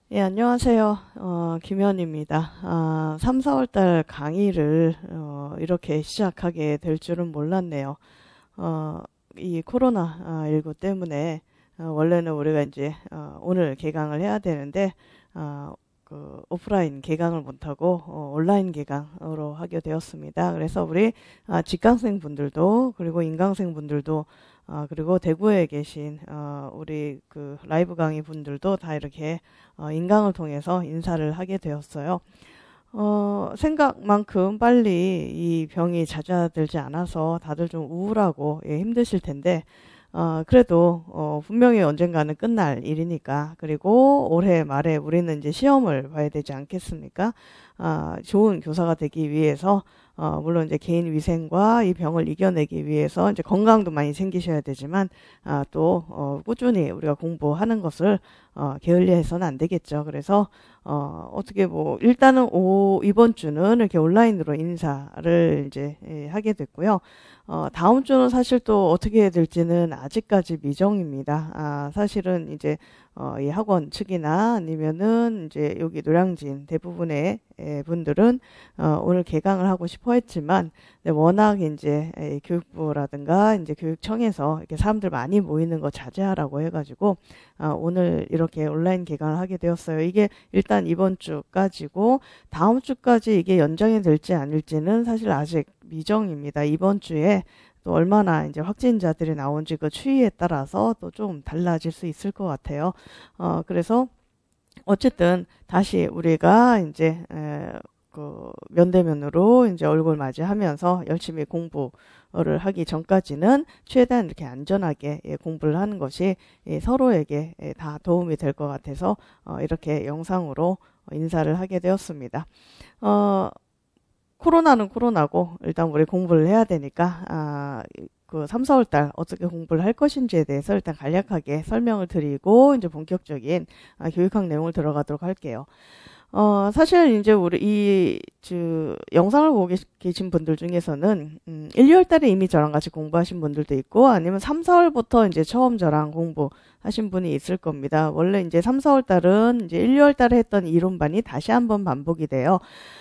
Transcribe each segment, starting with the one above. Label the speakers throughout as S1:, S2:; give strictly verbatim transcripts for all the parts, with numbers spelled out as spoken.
S1: 예, 안녕하세요. 어, 김현입니다. 아, 삼, 사월 달 강의를 어, 이렇게 시작하게 될 줄은 몰랐네요. 어, 이 코로나십구 때문에 어, 원래는 우리가 이제 어, 오늘 개강을 해야 되는데 어, 그 오프라인 개강을 못하고 어, 온라인 개강으로 하게 되었습니다. 그래서 우리 아, 직강생 분들도 그리고 인강생 분들도 아, 그리고 대구에 계신 어, 우리 그 라이브 강의 분들도 다 이렇게 어, 인강을 통해서 인사를 하게 되었어요. 어, 생각만큼 빨리 이 병이 잦아들지 않아서 다들 좀 우울하고 예, 힘드실 텐데 어, 그래도 어, 분명히 언젠가는 끝날 일이니까, 그리고 올해 말에 우리는 이제 시험을 봐야 되지 않겠습니까? 아, 좋은 교사가 되기 위해서 어, 물론 이제 개인 위생과 이 병을 이겨내기 위해서 이제 건강도 많이 챙기셔야 되지만 아, 또 어, 꾸준히 우리가 공부하는 것을 어, 게을리해서는 안 되겠죠. 그래서 어, 어떻게 뭐 일단은 오, 이번 주는 이렇게 온라인으로 인사를 이제 예, 하게 됐고요. 어, 다음 주는 사실 또 어떻게 해야 될지는 아직까지 미정입니다. 아, 사실은 이제 어, 이 학원 측이나 아니면은 이제 여기 노량진 대부분의 에, 분들은 어, 오늘 개강을 하고 싶어 했지만 네, 워낙 이제 에, 교육부라든가 이제 교육청에서 이렇게 사람들 많이 모이는 거 자제하라고 해가지고 어, 오늘 이렇게 온라인 개강을 하게 되었어요. 이게 일단 이번 주까지고 다음 주까지 이게 연장이 될지 아닐지는 사실 아직 미정입니다. 이번 주에 또 얼마나 이제 확진자들이 나온지 그 추이에 따라서 또 좀 달라질 수 있을 것 같아요. 어, 그래서 어쨌든 다시 우리가 이제 에, 그 면대면으로 이제 얼굴 맞이하면서 열심히 공부를 하기 전까지는 최대한 이렇게 안전하게 예, 공부를 하는 것이 예, 서로에게 예, 다 도움이 될 것 같아서 어, 이렇게 영상으로 인사를 하게 되었습니다. 어, 코로나는 코로나고 일단 우리 공부를 해야 되니까 아, 그 삼, 사월 달 어떻게 공부를 할 것인지에 대해서 일단 간략하게 설명을 드리고 이제 본격적인 아, 교육학 내용을 들어가도록 할게요. 어, 사실 이제 우리 이, 저, 영상을 보고 계신 분들 중에서는, 음, 일, 이월 달에 이미 저랑 같이 공부하신 분들도 있고, 아니면 삼, 사월부터 이제 처음 저랑 공부하신 분이 있을 겁니다. 원래 이제 삼, 사월 달은 이제 일, 이월 달에 했던 이론반이 다시 한번 반복이 돼요.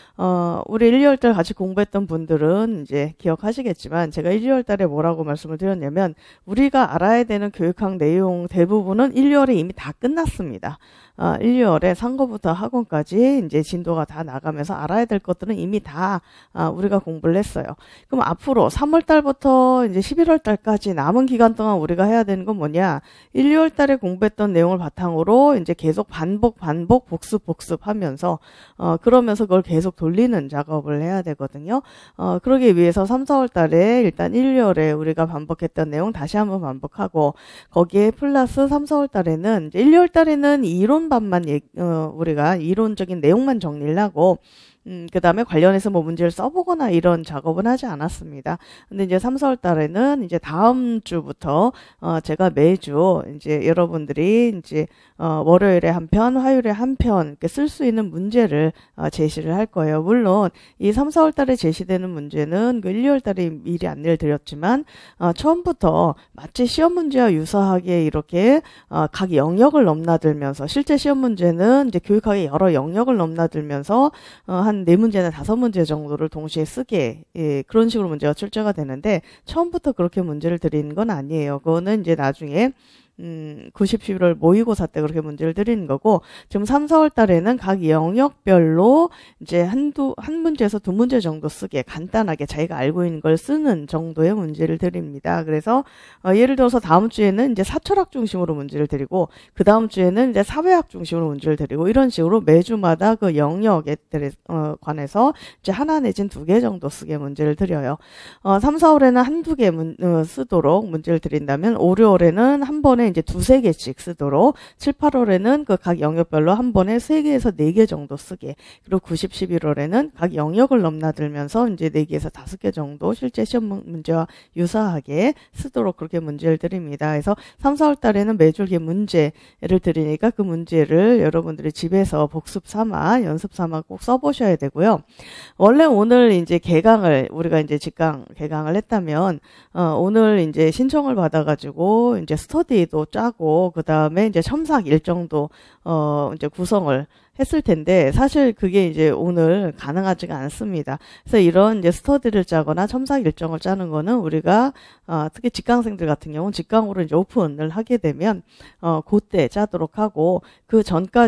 S1: 어, 우리 일, 이월 달 같이 공부했던 분들은 이제 기억하시겠지만, 제가 일, 이월 달에 뭐라고 말씀을 드렸냐면, 우리가 알아야 되는 교육학 내용 대부분은 일, 이월에 이미 다 끝났습니다. 어, 일, 이월에 상고부터 학원까지 이제 진도가 다 나가면서 알아야 될 것들은 이미 다 아, 우리가 공부를 했어요. 그럼 앞으로 삼월 달부터 이제 십일월 달까지 남은 기간 동안 우리가 해야 되는 건 뭐냐? 일, 이월 달에 공부했던 내용을 바탕으로 이제 계속 반복, 반복, 복습, 복습하면서 어, 그러면서 그걸 계속 돌리는 작업을 해야 되거든요. 어, 그러기 위해서 삼, 사월 달에 일단 일, 이월에 우리가 반복했던 내용 다시 한번 반복하고 거기에 플러스 삼, 사월 달에는 이제 일, 이월 달에는 이론 반만 얘기, 어, 우리가 이론적인 내용만 정리를 하고 음, 그 다음에 관련해서 뭐 문제를 써보거나 이런 작업은 하지 않았습니다. 근데 이제 삼, 사월 달에는 이제 다음 주부터, 어, 제가 매주 이제 여러분들이 이제, 어, 월요일에 한 편, 화요일에 한 편, 쓸 수 있는 문제를, 어, 제시를 할 거예요. 물론, 이 삼, 사월 달에 제시되는 문제는 그 일, 이월 달에 미리 안내를 드렸지만, 어, 처음부터 마치 시험 문제와 유사하게 이렇게, 어, 각 영역을 넘나들면서, 실제 시험 문제는 이제 교육학의 여러 영역을 넘나들면서, 어, 한 네 문제나 다섯 문제 정도를 동시에 쓰게 예, 그런 식으로 문제가 출제가 되는데 처음부터 그렇게 문제를 드리는 건 아니에요. 그거는 이제 나중에 음, 구십, 십일월 모의고사 때 그렇게 문제를 드리는 거고, 지금 삼, 사월 달에는 각 영역별로 이제 한두, 한 문제에서 두 문제 정도 쓰게 간단하게 자기가 알고 있는 걸 쓰는 정도의 문제를 드립니다. 그래서, 어, 예를 들어서 다음 주에는 이제 사철학 중심으로 문제를 드리고, 그 다음 주에는 이제 사회학 중심으로 문제를 드리고, 이런 식으로 매주마다 그 영역에 어, 관해서 이제 하나 내진 두 개 정도 쓰게 문제를 드려요. 어, 삼, 사월에는 한두 개 문, 어, 쓰도록 문제를 드린다면, 오, 유월에는 한 번에 이제 두세 개씩 쓰도록, 칠, 팔월에는 그 각 영역별로 한 번에 세 개에서 네 개 정도 쓰게, 그리고 구, 십, 십일월에는 각 영역을 넘나들면서 이제 네 개에서 다섯 개 정도 실제 시험 문제와 유사하게 쓰도록 그렇게 문제를 드립니다. 그래서 삼, 사월 달에는 매주 이렇게 문제를 드리니까 그 문제를 여러분들이 집에서 복습 삼아, 연습 삼아 꼭 써보셔야 되고요. 원래 오늘 이제 개강을, 우리가 이제 직강 개강을 했다면, 어, 오늘 이제 신청을 받아가지고 이제 스터디 강의도 짜고 그 다음에 이제 첨삭 일정도 어 이제 구성을 했을 텐데 사실 그게 이제 오늘 가능하지가 않습니다. 그래서 이런 이제 스터디를 짜거나 첨삭 일정을 짜는 거는 우리가 어, 특히 직강생들 같은 경우는 직강으로 이제 오픈을 하게 되면 어 그때 짜도록 하고 그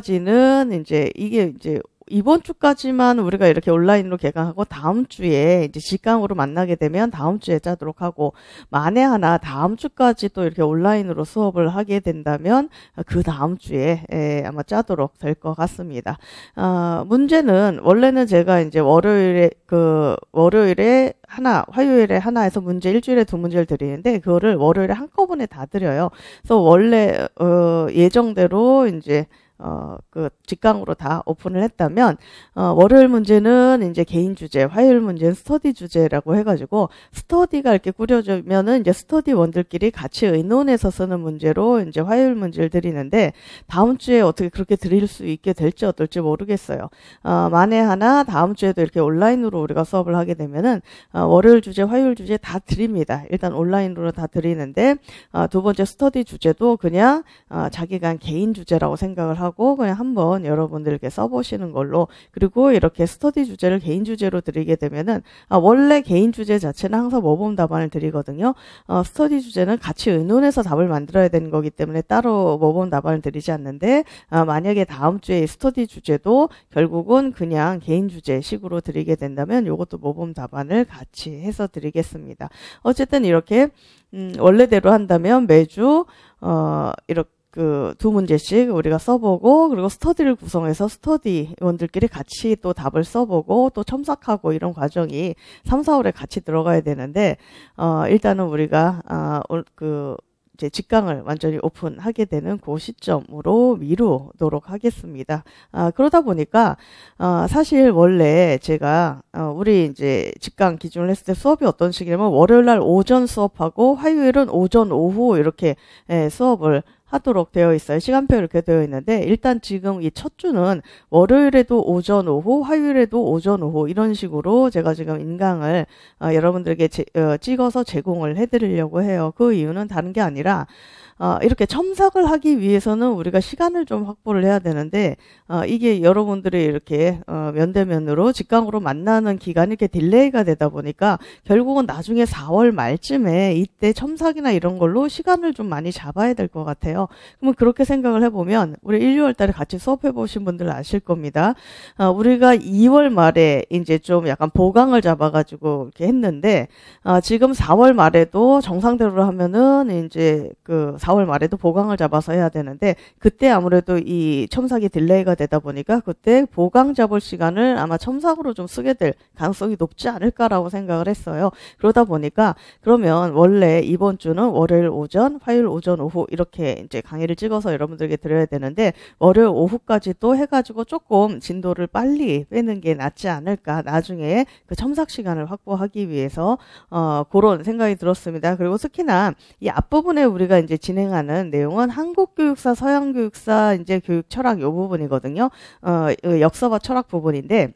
S1: 전까지는 이제 이게 이제 이번 주까지만 우리가 이렇게 온라인으로 개강하고 다음 주에 이제 직강으로 만나게 되면 다음 주에 짜도록 하고 만에 하나 다음 주까지 또 이렇게 온라인으로 수업을 하게 된다면 그 다음 주에 에, 아마 짜도록 될 것 같습니다. 어, 문제는 원래는 제가 이제 월요일에 그 월요일에 하나, 화요일에 하나 해서 문제 일주일에 두 문제를 드리는데 그거를 월요일에 한꺼번에 다 드려요. 그래서 원래 어, 예정대로 이제 어, 그, 직강으로 다 오픈을 했다면, 어, 월요일 문제는 이제 개인 주제, 화요일 문제는 스터디 주제라고 해가지고, 스터디가 이렇게 꾸려지면은 이제 스터디원들끼리 같이 의논해서 쓰는 문제로 이제 화요일 문제를 드리는데, 다음 주에 어떻게 그렇게 드릴 수 있게 될지 어떨지 모르겠어요. 어, 만에 하나 다음 주에도 이렇게 온라인으로 우리가 수업을 하게 되면은, 어, 월요일 주제, 화요일 주제 다 드립니다. 일단 온라인으로 다 드리는데, 어, 두 번째 스터디 주제도 그냥, 어, 자기가 개인 주제라고 생각을 하고, 하고 그냥 한번 여러분들께 써보시는 걸로 그리고 이렇게 스터디 주제를 개인 주제로 드리게 되면은 아, 원래 개인 주제 자체는 항상 모범 답안을 드리거든요. 어, 스터디 주제는 같이 의논해서 답을 만들어야 되는 거기 때문에 따로 모범 답안을 드리지 않는데 아, 만약에 다음 주에 스터디 주제도 결국은 그냥 개인 주제 식으로 드리게 된다면 이것도 모범 답안을 같이 해서 드리겠습니다. 어쨌든 이렇게 음, 원래대로 한다면 매주 어, 이렇게 그 두 문제씩 우리가 써보고 그리고 스터디를 구성해서 스터디원들끼리 같이 또 답을 써보고 또 첨삭하고 이런 과정이 삼, 사월에 같이 들어가야 되는데 어 일단은 우리가 어, 그 이제 직강을 완전히 오픈하게 되는 그 시점으로 미루도록 하겠습니다. 아, 그러다 보니까 어, 사실 원래 제가 어, 우리 이제 직강 기준을 했을 때 수업이 어떤 식이냐면 월요일 날 오전 수업하고 화요일은 오전 오후 이렇게 예, 수업을 하도록 되어 있어요. 시간표 이렇게 되어 있는데 일단 지금 이 첫 주는 월요일에도 오전 오후 화요일에도 오전 오후 이런 식으로 제가 지금 인강을 어, 여러분들에게 제, 어, 찍어서 제공을 해드리려고 해요. 그 이유는 다른 게 아니라 어, 이렇게 첨삭을 하기 위해서는 우리가 시간을 좀 확보를 해야 되는데 어, 이게 여러분들이 이렇게 어, 면대면으로 직강으로 만나는 기간이 이렇게 딜레이가 되다 보니까 결국은 나중에 사월 말쯤에 이때 첨삭이나 이런 걸로 시간을 좀 많이 잡아야 될 것 같아요. 그러면 그렇게 생각을 해보면 우리 일, 유월 달에 같이 수업해 보신 분들 아실 겁니다. 어, 우리가 이월 말에 이제 좀 약간 보강을 잡아가지고 이렇게 했는데 어, 지금 사월 말에도 정상대로 하면은 이제 그 사월 말에도 보강을 잡아서 해야 되는데 그때 아무래도 이 첨삭이 딜레이가 되다 보니까 그때 보강 잡을 시간을 아마 첨삭으로 좀 쓰게 될 가능성이 높지 않을까라고 생각을 했어요. 그러다 보니까 그러면 원래 이번 주는 월요일 오전, 화요일 오전, 오후 이렇게 이제 강의를 찍어서 여러분들에게 드려야 되는데 월요일 오후까지 또 해가지고 조금 진도를 빨리 빼는 게 낫지 않을까 나중에 그 첨삭 시간을 확보하기 위해서 어, 그런 생각이 들었습니다. 그리고 특히나 이 앞부분에 우리가 이제 진행하는 내용은 한국교육사, 서양교육사 이제 교육 철학 요 부분이거든요. 어, 역사와 철학 부분인데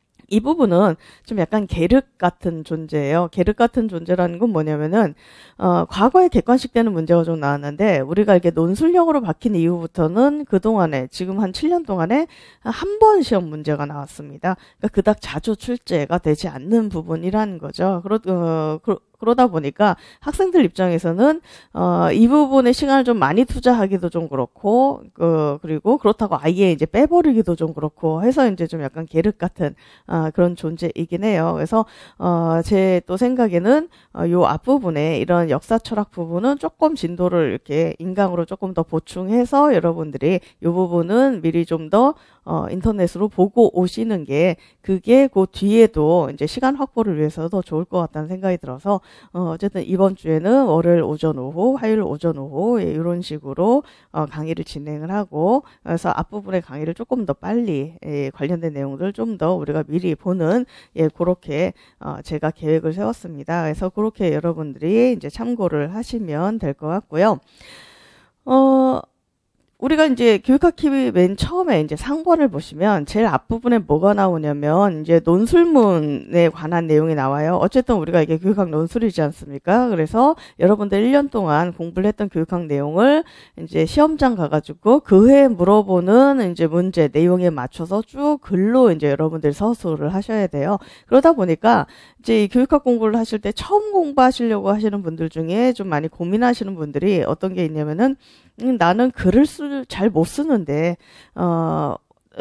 S1: 이 부분은 좀 약간 계륵 같은 존재예요. 계륵 같은 존재라는 건 뭐냐면은 어, 과거에 객관식 되는 문제가 좀 나왔는데 우리가 이렇게 논술형으로 바뀐 이후부터는 그동안에 지금 한 칠 년 동안에 한 번 시험 문제가 나왔습니다. 그러니까 그닥 자주 출제가 되지 않는 부분이라는 거죠. 그러, 어, 그, 그러다 보니까 학생들 입장에서는 어, 이 부분에 시간을 좀 많이 투자하기도 좀 그렇고 그, 그리고 그렇다고 아예 이제 빼버리기도 좀 그렇고 해서 이제 좀 약간 계륵 같은 어, 그런 존재이긴 해요. 그래서 어, 제 또 생각에는 어, 요 앞부분에 이런 역사 철학 부분은 조금 진도를 이렇게 인강으로 조금 더 보충해서 여러분들이 요 부분은 미리 좀 더 어, 인터넷으로 보고 오시는 게 그게 그 뒤에도 이제 시간 확보를 위해서 더 좋을 것 같다는 생각이 들어서 어, 어쨌든 이번 주에는 월요일 오전 오후, 화요일 오전 오후 예, 이런 식으로 어, 강의를 진행을 하고 그래서 앞부분의 강의를 조금 더 빨리 예, 관련된 내용들 좀 더 우리가 미리 보는 예, 그렇게 어, 제가 계획을 세웠습니다. 그래서 그렇게 여러분들이 이제 참고를 하시면 될 것 같고요. 어. 우리가 이제 교육학기 맨 처음에 이제 상권을 보시면 제일 앞부분에 뭐가 나오냐면 이제 논술문에 관한 내용이 나와요. 어쨌든 우리가 이게 교육학 논술이지 않습니까? 그래서 여러분들 일 년 동안 공부를 했던 교육학 내용을 이제 시험장 가가지고 그 해에 물어보는 이제 문제 내용에 맞춰서 쭉 글로 이제 여러분들 서술을 하셔야 돼요. 그러다 보니까 이제 이 교육학 공부를 하실 때 처음 공부하시려고 하시는 분들 중에 좀 많이 고민하시는 분들이 어떤 게 있냐면은 음, 나는 글을 잘 못 쓰는데 어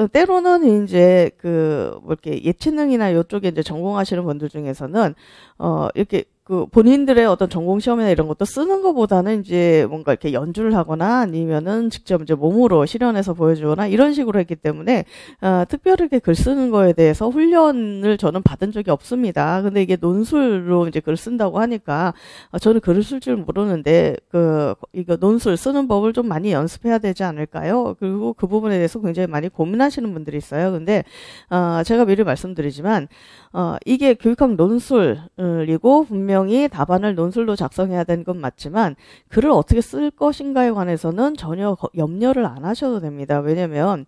S1: 때로는 이제 그 뭐 이렇게 예체능이나 이쪽에 이제 전공하시는 분들 중에서는 어 이렇게 그 본인들의 어떤 전공 시험이나 이런 것도 쓰는 것보다는 이제 뭔가 이렇게 연주를 하거나 아니면은 직접 이제 몸으로 실현해서 보여주거나 이런 식으로 했기 때문에 어, 특별하게 글 쓰는 거에 대해서 훈련을 저는 받은 적이 없습니다. 근데 이게 논술로 이제 글 쓴다고 하니까 어, 저는 글을 쓸 줄 모르는데 그 이거 논술 쓰는 법을 좀 많이 연습해야 되지 않을까요? 그리고 그 부분에 대해서 굉장히 많이 고민하시는 분들이 있어요. 근데 어, 제가 미리 말씀드리지만 어, 이게 교육학 논술이고 분명히 답안을 논술로 작성해야 되는 건 맞지만 글을 어떻게 쓸 것인가에 관해서는 전혀 염려를 안 하셔도 됩니다. 왜냐면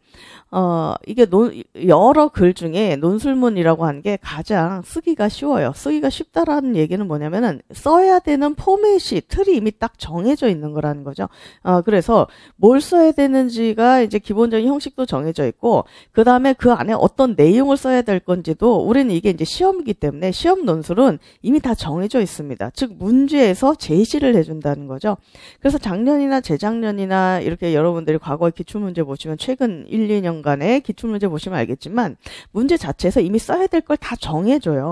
S1: 어, 이게 논, 여러 글 중에 논술문이라고 하는 게 가장 쓰기가 쉬워요. 쓰기가 쉽다라는 얘기는 뭐냐면은 써야 되는 포맷이 틀이 이미 딱 정해져 있는 거라는 거죠. 어, 그래서 뭘 써야 되는지가 이제 기본적인 형식도 정해져 있고 그 다음에 그 안에 어떤 내용을 써야 될 건지도 우리는 이게 이제 시험이기 때문에 시험 논술은 이미 다 정해져 있습니다. 즉 문제에서 제시를 해준다는 거죠. 그래서 작년이나 재작년이나 이렇게 여러분들이 과거의 기출문제 보시면 최근 일, 이 년간의 기출문제 보시면 알겠지만 문제 자체에서 이미 써야 될 걸 다 정해줘요.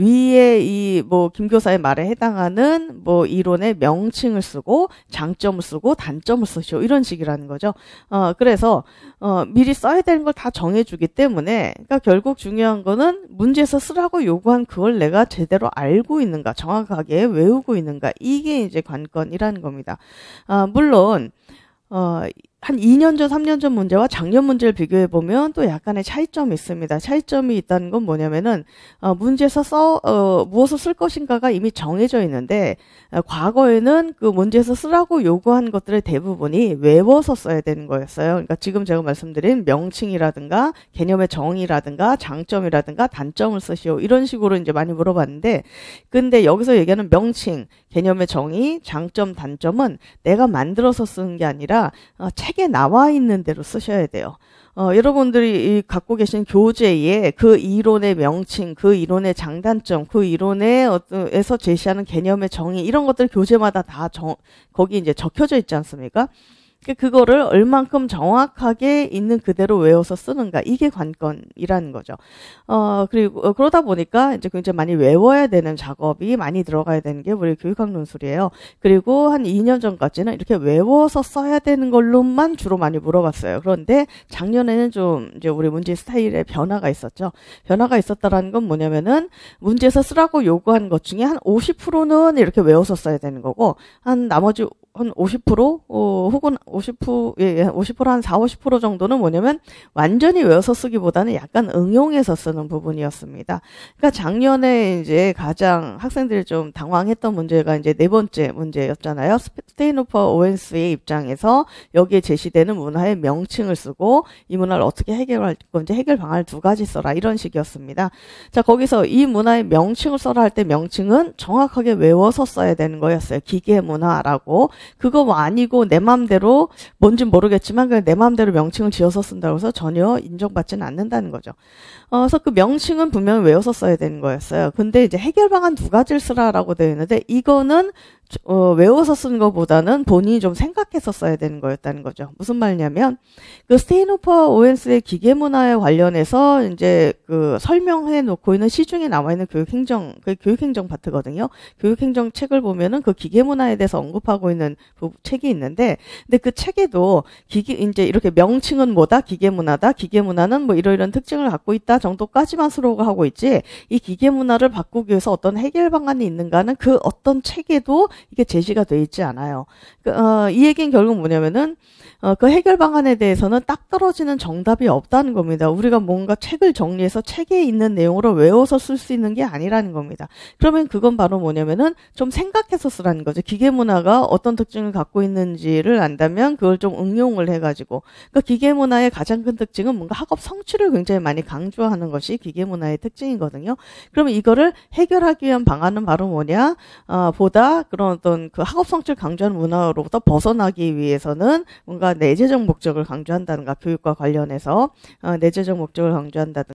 S1: 위에 이 뭐 김교사의 말에 해당하는 뭐 이론의 명칭을 쓰고 장점을 쓰고 단점을 쓰시오 이런 식이라는 거죠. 어 그래서 어 미리 써야 되는 걸 다 정해주기 때문에 그러니까 결국 중요한 거는 문제에서 쓰라고 요구한 그걸 내가 제대로 알고 있는가 정확하게 외우고 있는가 이게 이제 관건이라는 겁니다. 아, 물론 어, 한 이 년 전, 삼 년 전 문제와 작년 문제를 비교해 보면 또 약간의 차이점이 있습니다. 차이점이 있다는 건 뭐냐면은 어, 문제에서 써 어, 무엇을 쓸 것인가가 이미 정해져 있는데 어, 과거에는 그 문제에서 쓰라고 요구한 것들의 대부분이 외워서 써야 되는 거였어요. 그러니까 지금 제가 말씀드린 명칭이라든가 개념의 정의라든가 장점이라든가 단점을 쓰시오 이런 식으로 이제 많이 물어봤는데 근데 여기서 얘기하는 명칭, 개념의 정의, 장점, 단점은 내가 만들어서 쓰는 게 아니라 어, 책에 나와 있는 대로 쓰셔야 돼요. 어, 여러분들이 이 갖고 계신 교재에 그 이론의 명칭, 그 이론의 장단점, 그 이론에 어에서 제시하는 개념의 정의 이런 것들 교재마다 다 정, 거기 이제 적혀져 있지 않습니까? 그거를 얼만큼 정확하게 있는 그대로 외워서 쓰는가 이게 관건이라는 거죠. 어 그리고 어, 그러다 보니까 이제 굉장히 많이 외워야 되는 작업이 많이 들어가야 되는 게 우리 교육학 논술이에요. 그리고 한 이 년 전까지는 이렇게 외워서 써야 되는 걸로만 주로 많이 물어봤어요. 그런데 작년에는 좀 이제 우리 문제 스타일에 변화가 있었죠. 변화가 있었다라는 건 뭐냐면은 문제에서 쓰라고 요구한 것 중에 한 오십 퍼센트는 이렇게 외워서 써야 되는 거고 한 나머지 한 오십 퍼센트 어, 혹은 오십 퍼센트 예, 오십 퍼센트 한 사십, 오십 퍼센트 정도는 뭐냐면 완전히 외워서 쓰기보다는 약간 응용해서 쓰는 부분이었습니다. 그러니까 작년에 이제 가장 학생들이 좀 당황했던 문제가 이제 네 번째 문제였잖아요. 스테인호퍼 오웬스의 입장에서 여기에 제시되는 문화의 명칭을 쓰고 이 문화를 어떻게 해결할 건지 해결 방안을 두 가지 써라 이런 식이었습니다. 자 거기서 이 문화의 명칭을 써라 할 때 명칭은 정확하게 외워서 써야 되는 거였어요. 기계 문화라고. 그거 뭐 아니고 내 마음대로 뭔진 모르겠지만 그냥 내 마음대로 명칭을 지어서 쓴다고 해서 전혀 인정받지는 않는다는 거죠. 어, 그래서 그 명칭은 분명히 외워서 써야 되는 거였어요. 근데 이제 해결 방안 두 가지를 쓰라라고 되어 있는데 이거는 어, 외워서 쓰는 것보다는 본인이 좀 생각해서 써야 되는 거였다는 거죠. 무슨 말이냐면 그 스테인호퍼 오웬스의 기계 문화에 관련해서 이제 그 설명해 놓고 있는 시중에 나와 있는 교육행정 그 교육행정 파트거든요. 교육행정 책을 보면은 그 기계 문화에 대해서 언급하고 있는 부, 책이 있는데 근데 그 책에도 기계 이제 이렇게 명칭은 뭐다 기계 문화다 기계 문화는 뭐 이러이런 특징을 갖고 있다 정도까지만 수록을 하고 있지 이 기계 문화를 바꾸기 위해서 어떤 해결 방안이 있는가는 그 어떤 책에도 이게 제시가 돼 있지 않아요. 그, 어, 이 얘기는 결국 뭐냐면은 어, 그 해결 방안에 대해서는 딱 떨어지는 정답이 없다는 겁니다. 우리가 뭔가 책을 정리해서 책에 있는 내용으로 외워서 쓸 수 있는 게 아니라는 겁니다. 그러면 그건 바로 뭐냐면은 좀 생각해서 쓰라는 거죠. 기계문화가 어떤 특징을 갖고 있는지를 안다면 그걸 좀 응용을 해가지고. 그러니까 기계문화의 가장 큰 특징은 뭔가 학업 성취를 굉장히 많이 강조하는 것이 기계문화의 특징이거든요. 그러면 이거를 해결하기 위한 방안은 바로 뭐냐? 어, 보다 그런 어떤 그 학업 성취를 강조하는 문화로부터 벗어나기 위해서는 뭔가 내재적 목적을 강조한다든가 교육과 관련해서 어, 내재적 목적을 강조한다든가